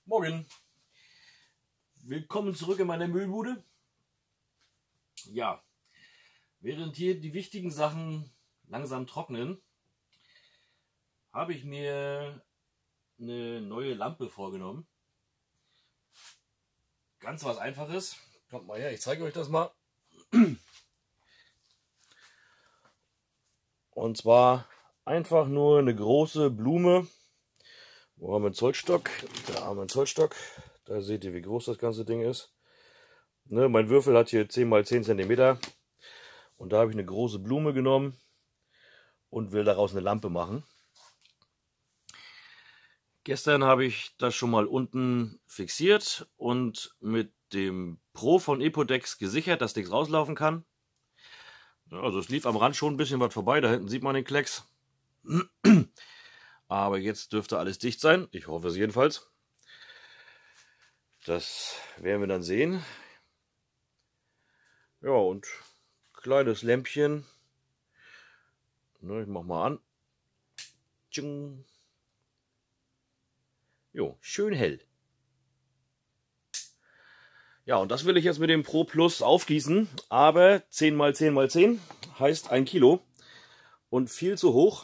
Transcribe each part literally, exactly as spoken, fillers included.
Morgen. Willkommen zurück in meiner Müllbude. Ja, während hier die wichtigen Sachen langsam trocknen, habe ich mir eine neue Lampe vorgenommen. Ganz was Einfaches. Kommt mal her, ich zeige euch das mal. Und zwar einfach nur eine große Blume. Wo haben wir einen Zollstock? Da haben wir einen Zollstock. Da seht ihr, wie groß das ganze Ding ist. Ne, mein Würfel hat hier zehn mal zehn Zentimeter. Und da habe ich eine große Blume genommen und will daraus eine Lampe machen. Gestern habe ich das schon mal unten fixiert und mit dem Pro von Epodex gesichert, dass nichts rauslaufen kann. Also es lief am Rand schon ein bisschen was vorbei, da hinten sieht man den Klecks. Aber jetzt dürfte alles dicht sein. Ich hoffe es jedenfalls. Das werden wir dann sehen. Ja, und kleines Lämpchen. Ich mach mal an. Tsching. Jo, schön hell. Ja, und das will ich jetzt mit dem Pro Plus aufgießen. Aber zehn mal zehn mal zehn heißt ein Kilo. Und viel zu hoch.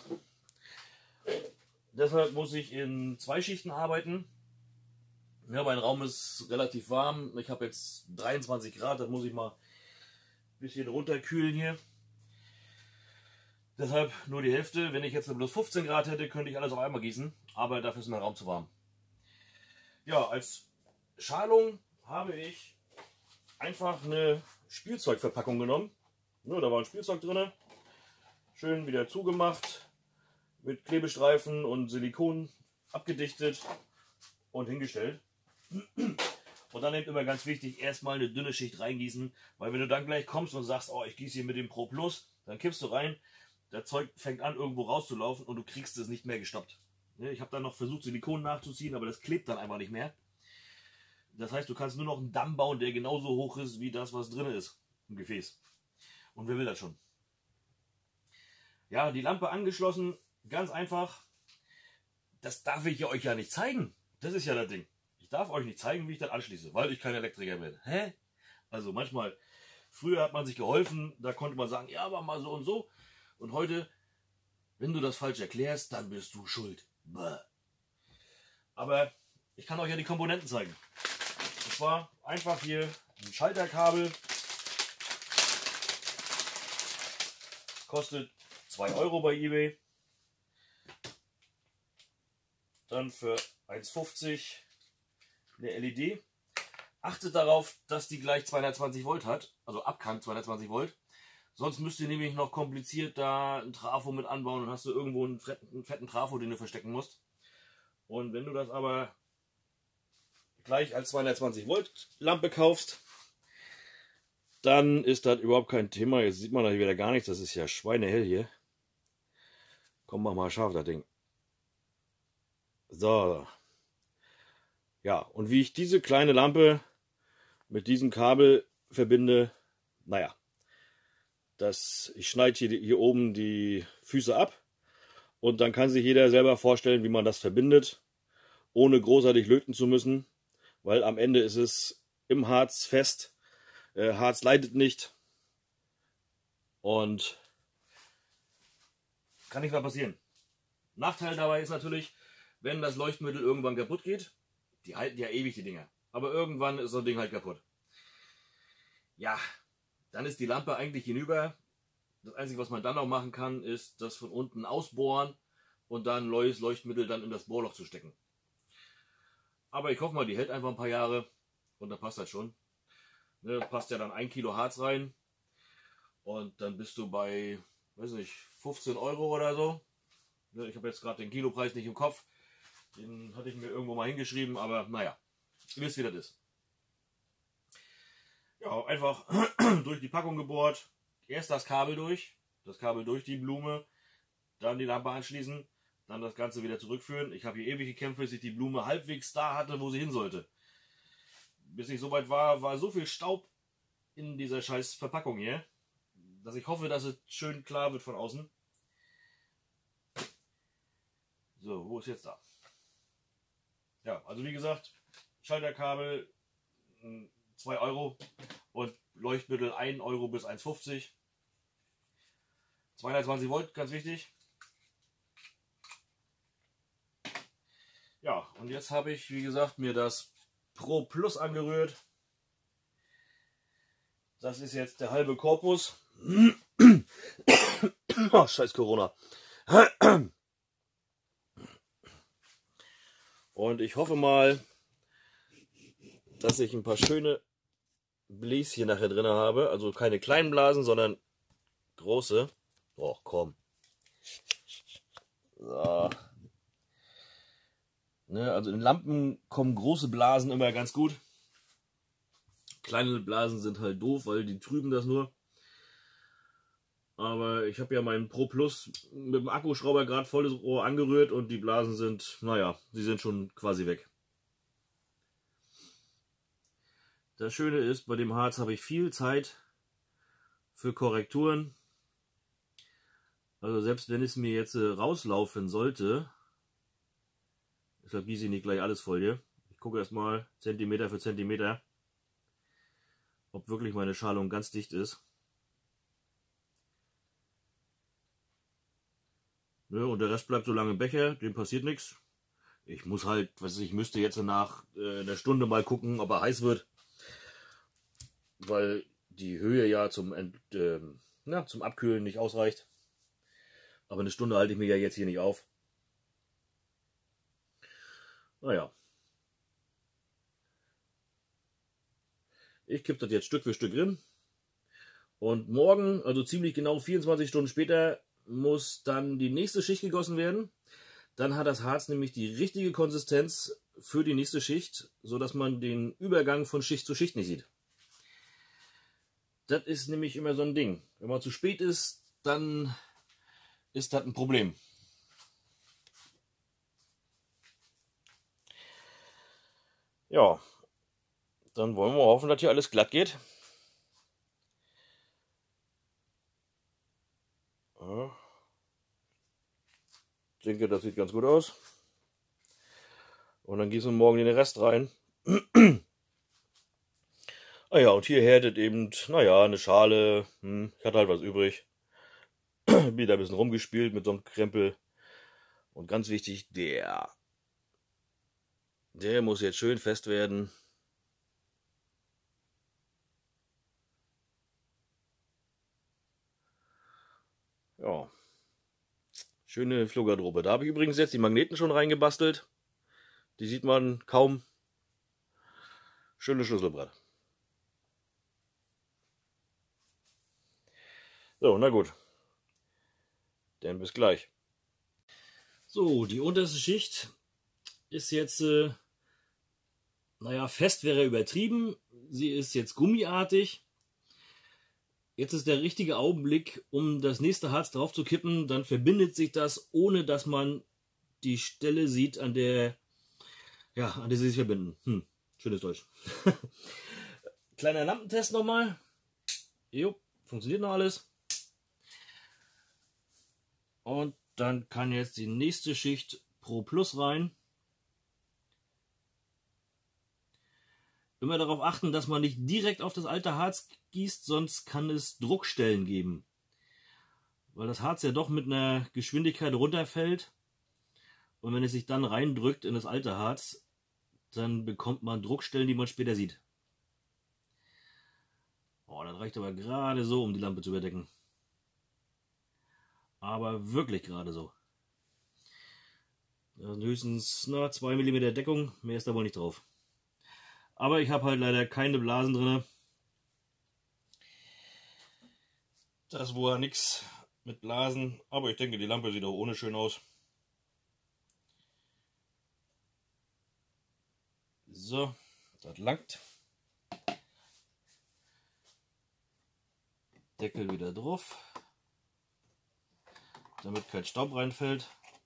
Deshalb muss ich in zwei Schichten arbeiten. Ja, mein Raum ist relativ warm. Ich habe jetzt dreiundzwanzig Grad. Das muss ich mal ein bisschen runterkühlen hier. Deshalb nur die Hälfte. Wenn ich jetzt bloß fünfzehn Grad hätte, könnte ich alles auf einmal gießen. Aber dafür ist mein Raum zu warm. Ja, als Schalung habe ich einfach eine Spielzeugverpackung genommen. Ja, da war ein Spielzeug drin. Schön wieder zugemacht. Mit Klebestreifen und Silikon abgedichtet und hingestellt. Und dann eben immer ganz wichtig, erstmal eine dünne Schicht reingießen, weil wenn du dann gleich kommst und sagst, oh, ich gieße hier mit dem Pro Plus, dann kippst du rein, das Zeug fängt an irgendwo rauszulaufen und du kriegst es nicht mehr gestoppt. Ich habe dann noch versucht, Silikon nachzuziehen, aber das klebt dann einfach nicht mehr. Das heißt, du kannst nur noch einen Damm bauen, der genauso hoch ist wie das, was drin ist im Gefäß. Und wer will das schon? Ja, die Lampe angeschlossen. Ganz einfach, das darf ich ja euch ja nicht zeigen. Das ist ja das Ding. Ich darf euch nicht zeigen, wie ich das anschließe, weil ich kein Elektriker bin. Hä? Also manchmal, früher hat man sich geholfen, da konnte man sagen, ja, aber mal so und so. Und heute, wenn du das falsch erklärst, dann bist du schuld. Bäh. Aber ich kann euch ja die Komponenten zeigen. Und zwar einfach hier ein Schalterkabel. Kostet zwei Euro bei eBay. Dann für eins fünfzig eine L E D. Achtet darauf, dass die gleich zweihundertzwanzig Volt hat, also Abkant zweihundertzwanzig Volt. Sonst müsst ihr nämlich noch kompliziert da ein Trafo mit anbauen und hast du irgendwo einen fetten, einen fetten Trafo, den du verstecken musst. Und wenn du das aber gleich als zweihundertzwanzig Volt Lampe kaufst, dann ist das überhaupt kein Thema. Jetzt sieht man da wieder gar nichts, das ist ja schweinehell hier. Komm, mach mal scharf das Ding. So. Ja, und wie ich diese kleine Lampe mit diesem Kabel verbinde, naja, das, ich schneide hier, hier oben die Füße ab und dann kann sich jeder selber vorstellen, wie man das verbindet, ohne großartig löten zu müssen, weil am Ende ist es im Harz fest, äh, Harz leidet nicht und kann nicht mehr passieren. Nachteil dabei ist natürlich, wenn das Leuchtmittel irgendwann kaputt geht, die halten ja ewig die Dinger, aber irgendwann ist so ein Ding halt kaputt. Ja, dann ist die Lampe eigentlich hinüber. Das Einzige, was man dann noch machen kann, ist das von unten ausbohren und dann neues Leuchtmittel dann in das Bohrloch zu stecken. Aber ich hoffe mal, die hält einfach ein paar Jahre und dann passt das schon. Ne, passt ja dann ein Kilo Harz rein und dann bist du bei, weiß nicht, fünfzehn Euro oder so. Ne, ich habe jetzt gerade den Kilopreis nicht im Kopf. Den hatte ich mir irgendwo mal hingeschrieben, aber naja, ihr wisst, wie das ist. Ja, einfach durch die Packung gebohrt. Erst das Kabel durch, das Kabel durch die Blume, dann die Lampe anschließen, dann das Ganze wieder zurückführen. Ich habe hier ewig gekämpft, bis ich die Blume halbwegs da hatte, wo sie hin sollte. Bis ich soweit war, war so viel Staub in dieser scheiß Verpackung hier, dass ich hoffe, dass es schön klar wird von außen. So, wo ist jetzt da? Ja, also wie gesagt, Schalterkabel zwei Euro und Leuchtmittel ein Euro bis eins fünfzig. zweihundertzwanzig Volt, ganz wichtig. Ja, und jetzt habe ich, wie gesagt, mir das Pro Plus angerührt. Das ist jetzt der halbe Korpus. Oh, scheiß Corona. Und ich hoffe mal, dass ich ein paar schöne Bläschen nachher drin habe. Also keine kleinen Blasen, sondern große. Oh, komm. So. Ne, also in Lampen kommen große Blasen immer ganz gut. Kleine Blasen sind halt doof, weil die trüben das nur. Aber ich habe ja meinen Pro Plus mit dem Akkuschrauber gerade volles Rohr angerührt und die Blasen sind, naja, sie sind schon quasi weg. Das Schöne ist, bei dem Harz habe ich viel Zeit für Korrekturen. Also selbst wenn es mir jetzt rauslaufen sollte, deshalb gieße ich nicht gleich alles voll hier. Ich gucke erstmal Zentimeter für Zentimeter, ob wirklich meine Schalung ganz dicht ist. Ne, und der Rest bleibt so lange im Becher, dem passiert nichts. Ich muss halt, was ich müsste jetzt nach äh, einer Stunde mal gucken, ob er heiß wird. Weil die Höhe ja zum, äh, na, zum Abkühlen nicht ausreicht. Aber eine Stunde halte ich mir ja jetzt hier nicht auf. Naja. Ich kippe das jetzt Stück für Stück drin. Und morgen, also ziemlich genau vierundzwanzig Stunden später, muss dann die nächste Schicht gegossen werden. Dann hat das Harz nämlich die richtige Konsistenz für die nächste Schicht, sodass man den Übergang von Schicht zu Schicht nicht sieht. Das ist nämlich immer so ein Ding. Wenn man zu spät ist, dann ist das ein Problem. Ja, dann wollen wir hoffen, dass hier alles glatt geht. Ja. Ich denke, das sieht ganz gut aus. Und dann gießen wir morgen den Rest rein. Ah ja, und hier härtet eben, naja, eine Schale. Hm, ich hatte halt was übrig. Wieder ein bisschen rumgespielt mit so einem Krempel. Und ganz wichtig, der. Der muss jetzt schön fest werden. Ja. Schöne Flurgarderobe. Da habe ich übrigens jetzt die Magneten schon reingebastelt. Die sieht man kaum. Schönes Schlüsselbrett. So, na gut. Dann bis gleich. So, die unterste Schicht ist jetzt, äh, naja, fest wäre übertrieben. Sie ist jetzt gummiartig. Jetzt ist der richtige Augenblick, um das nächste Harz drauf zu kippen. Dann verbindet sich das, ohne dass man die Stelle sieht, an der, ja, an der sie sich verbinden. Hm, schönes Deutsch. Kleiner Lampentest nochmal. Jo, funktioniert noch alles. Und dann kann jetzt die nächste Schicht Pro Plus rein. Immer darauf achten, dass man nicht direkt auf das alte Harz gießt, sonst kann es Druckstellen geben. Weil das Harz ja doch mit einer Geschwindigkeit runterfällt. Und wenn es sich dann reindrückt in das alte Harz, dann bekommt man Druckstellen, die man später sieht. Oh, das reicht aber gerade so, um die Lampe zu überdecken. Aber wirklich gerade so. Das sind höchstens na, zwei Millimeter Deckung, mehr ist da wohl nicht drauf. Aber ich habe halt leider keine Blasen drin. Das war nichts mit Blasen, aber ich denke, die Lampe sieht auch ohne schön aus. So, das langt. Deckel wieder drauf, damit kein Staub reinfällt.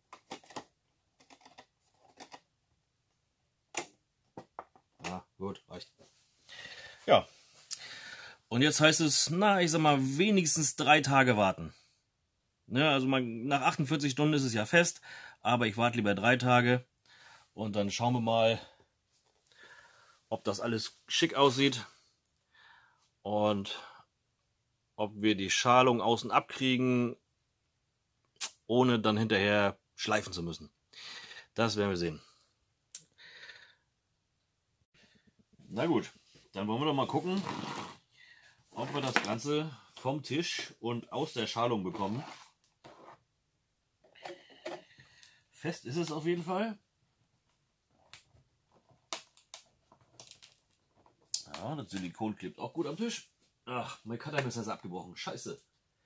Ja, gut, reicht. Ja. Und jetzt heißt es, na, ich sag mal, wenigstens drei Tage warten. Ja, also man, nach achtundvierzig Stunden ist es ja fest, aber ich warte lieber drei Tage und dann schauen wir mal, ob das alles schick aussieht und ob wir die Schalung außen abkriegen, ohne dann hinterher schleifen zu müssen. Das werden wir sehen. Na gut, dann wollen wir doch mal gucken, ob wir das Ganze vom Tisch und aus der Schalung bekommen. Fest ist es auf jeden Fall. Ja, das Silikon klebt auch gut am Tisch. Ach, mein Cuttermesser ist abgebrochen. Scheiße.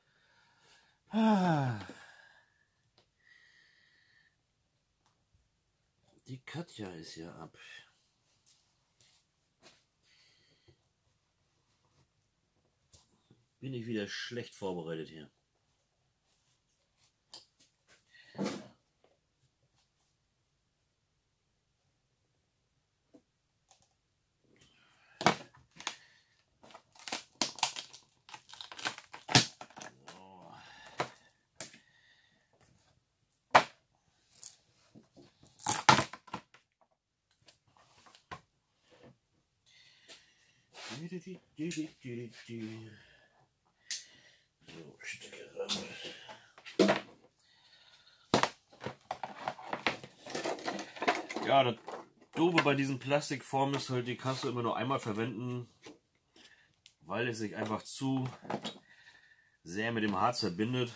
Die Katja ist ja ab. Bin ich wieder schlecht vorbereitet hier. So, Stücke raus. Ja, das Doofe bei diesen Plastikformen ist halt, die kannst du immer nur einmal verwenden, weil es sich einfach zu sehr mit dem Harz verbindet.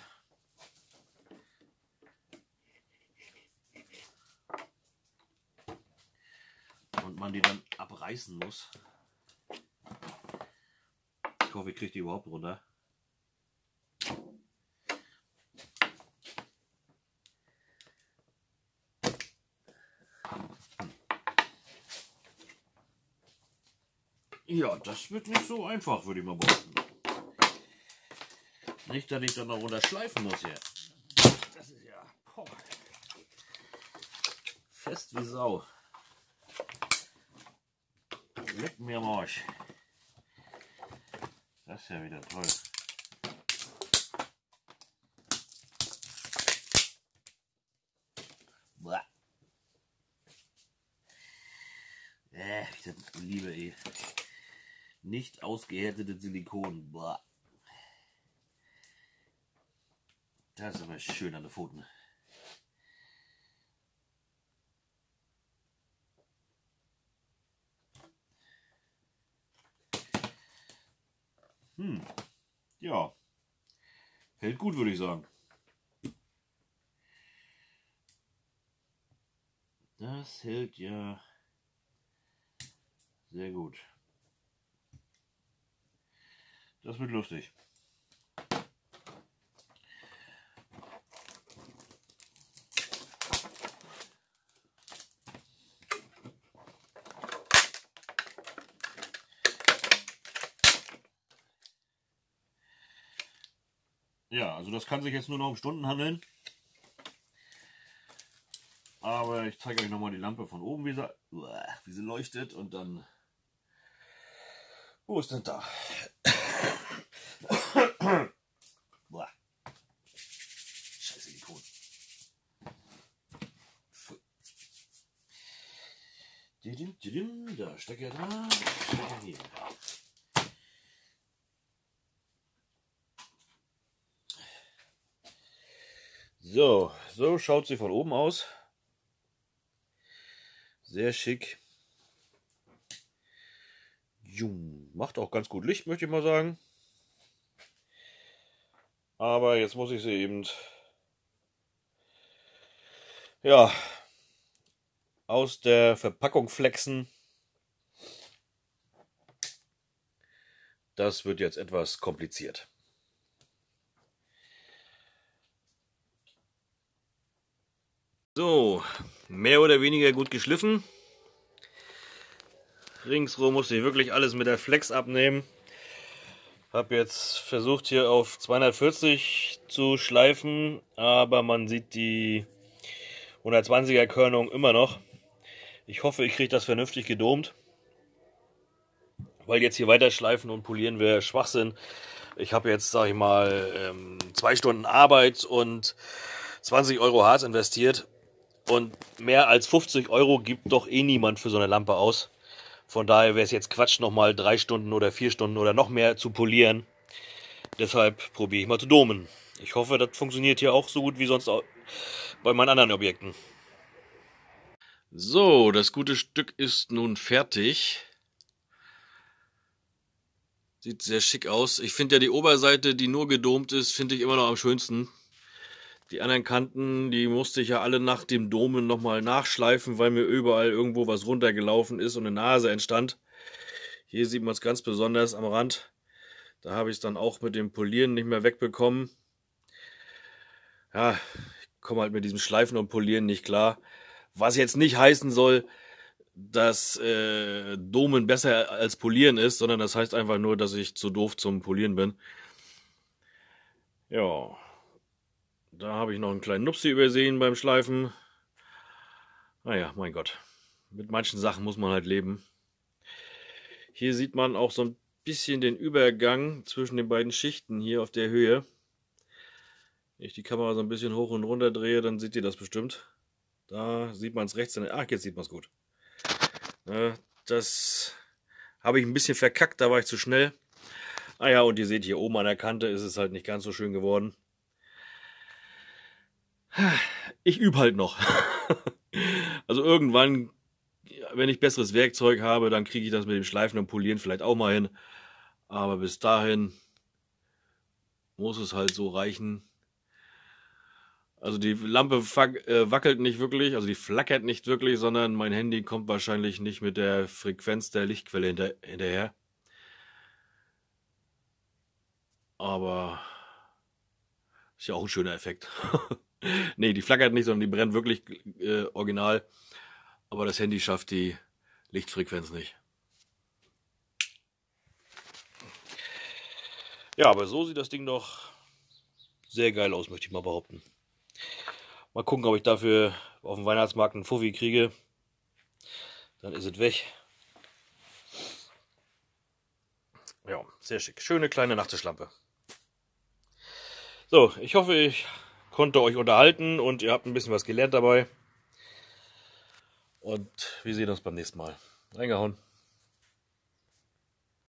Und man die dann abreißen muss. Ich hoffe, ich kriege die überhaupt runter. Ja, das wird nicht so einfach, würde ich mal behaupten. Nicht, dass ich dann noch runter schleifen muss hier. Das ist ja boah, fest wie Sau. Leck mir am Arsch. Das ist ja wieder toll. Blah. Äh, ich das liebe eh. Nicht ausgehärtete Silikon. Blah. Das ist aber schön an den Pfoten. Hm, ja, hält gut, würde ich sagen. Das hält ja sehr gut. Das wird lustig. Ja, also das kann sich jetzt nur noch um Stunden handeln. Aber ich zeige euch nochmal die Lampe von oben, wie sie, wie sie leuchtet. Und dann... Wo ist denn da? Scheiße, Silikon. Da, Stecker da, Stecker hier. So, so schaut sie von oben aus. Sehr schick. Macht auch ganz gut Licht, möchte ich mal sagen. Aber jetzt muss ich sie eben ja aus der Verpackung flexen. Das wird jetzt etwas kompliziert. So, mehr oder weniger gut geschliffen. Ringsrum musste ich wirklich alles mit der Flex abnehmen. Habe jetzt versucht hier auf zweihundertvierzig zu schleifen, aber man sieht die hundertzwanziger Körnung immer noch. Ich hoffe, ich kriege das vernünftig gedomt, weil jetzt hier weiter schleifen und polieren wäre Schwachsinn. Ich habe jetzt, sage ich mal, zwei Stunden Arbeit und zwanzig Euro Harz investiert. Und mehr als fünfzig Euro gibt doch eh niemand für so eine Lampe aus. Von daher wäre es jetzt Quatsch, nochmal drei Stunden oder vier Stunden oder noch mehr zu polieren. Deshalb probiere ich mal zu domen. Ich hoffe, das funktioniert hier auch so gut wie sonst bei meinen anderen Objekten. So, das gute Stück ist nun fertig. Sieht sehr schick aus. Ich finde ja die Oberseite, die nur gedomt ist, finde ich immer noch am schönsten. Die anderen Kanten, die musste ich ja alle nach dem Domen nochmal nachschleifen, weil mir überall irgendwo was runtergelaufen ist und eine Nase entstand. Hier sieht man es ganz besonders am Rand. Da habe ich es dann auch mit dem Polieren nicht mehr wegbekommen. Ja, ich komme halt mit diesem Schleifen und Polieren nicht klar. Was jetzt nicht heißen soll, dass äh, Domen besser als Polieren ist, sondern das heißt einfach nur, dass ich zu doof zum Polieren bin. Ja, da habe ich noch einen kleinen Nupsi übersehen beim Schleifen. Naja, mein Gott, mit manchen Sachen muss man halt leben. Hier sieht man auch so ein bisschen den Übergang zwischen den beiden Schichten hier auf der Höhe. Wenn ich die Kamera so ein bisschen hoch und runter drehe, dann seht ihr das bestimmt. Da sieht man es rechts. Ach, jetzt sieht man es gut. Das habe ich ein bisschen verkackt, da war ich zu schnell. Ah ja, und ihr seht hier oben an der Kante ist es halt nicht ganz so schön geworden. Ich übe halt noch. Also irgendwann, wenn ich besseres Werkzeug habe, dann kriege ich das mit dem Schleifen und Polieren vielleicht auch mal hin. Aber bis dahin muss es halt so reichen. Also die Lampe wackelt nicht wirklich, also die flackert nicht wirklich, sondern mein Handy kommt wahrscheinlich nicht mit der Frequenz der Lichtquelle hinter, hinterher. Aber ist ja auch ein schöner Effekt. Nee, die flackert nicht, sondern die brennt wirklich äh, original. Aber das Handy schafft die Lichtfrequenz nicht. Ja, aber so sieht das Ding doch sehr geil aus, möchte ich mal behaupten. Mal gucken, ob ich dafür auf dem Weihnachtsmarkt einen Fuffi kriege. Dann ist es weg. Ja, sehr schick. Schöne kleine Nachttischlampe. So, ich hoffe, ich konnte euch unterhalten und ihr habt ein bisschen was gelernt dabei. Und wir sehen uns beim nächsten Mal. Reingehauen.